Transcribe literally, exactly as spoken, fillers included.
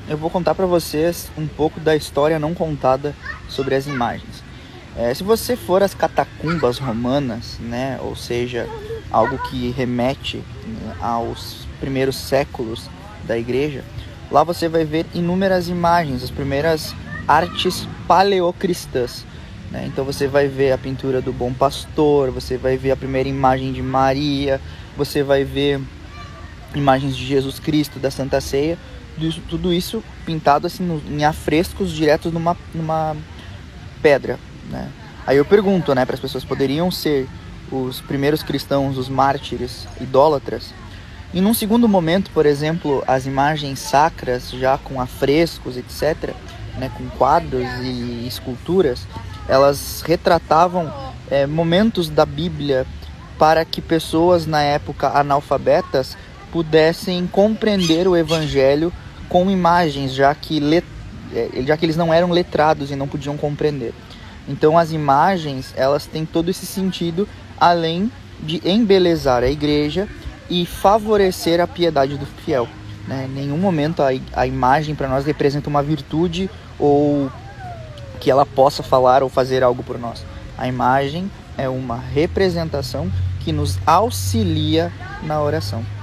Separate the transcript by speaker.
Speaker 1: eu vou contar para vocês um pouco da história não contada sobre as imagens. É, se você for às catacumbas romanas, né, ou seja, algo que remete, né, aos primeiros séculos da igreja, lá você vai ver inúmeras imagens, as primeiras artes paleocristãs, né? Então você vai ver a pintura do Bom Pastor, você vai ver a primeira imagem de Maria, você vai ver imagens de Jesus Cristo, da Santa Ceia, tudo isso pintado assim no, em afrescos diretos numa, numa pedra, né? Aí eu pergunto, né, para as pessoas, poderiam ser os primeiros cristãos, os mártires, idólatras? E num segundo momento, por exemplo, as imagens sacras, já com afrescos, etcétera, né, com quadros e esculturas, elas retratavam é, momentos da Bíblia para que pessoas na época analfabetas pudessem compreender o Evangelho com imagens, já que, let... já que eles não eram letrados e não podiam compreender. Então as imagens, elas têm todo esse sentido, além de embelezar a igreja e favorecer a piedade do fiel, né? Em nenhum momento a, a imagem para nós representa uma virtude ou que ela possa falar ou fazer algo por nós. A imagem é uma representação que nos auxilia na oração.